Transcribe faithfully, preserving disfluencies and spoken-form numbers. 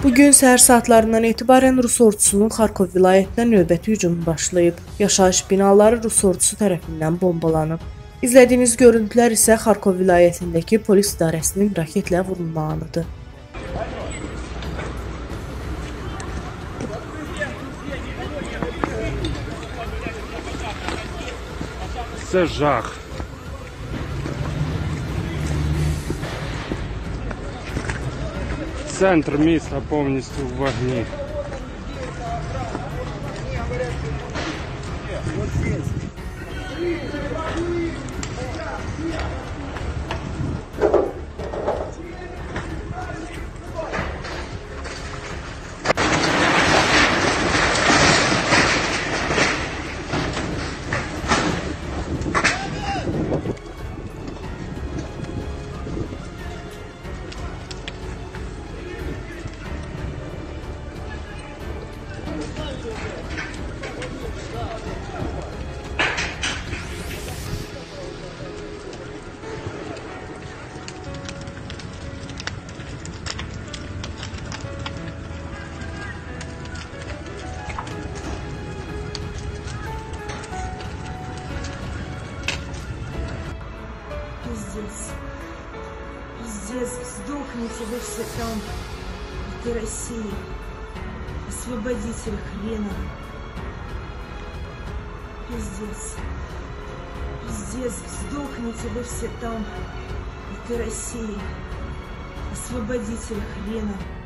Bugün səhər saatlarından etibarən Rus ordusunun Xarkov vilayətinə növbəti hücumu başlayıb. Yaşayış binaları Rus ordusu tərəfindən bombalanıb. İzlədiyiniz görüntülər isə Xarkov vilayətindəki polis idarəsinin raketlə vurulma anıdır. Це жах. Центр міста повністю в вогні. Пиздец. Пиздец. Сдохните вы все там. Это Россия. Освободитель хрена. Пиздец. Пиздец. Сдохните вы все там. Это Россия. Освободитель хрена.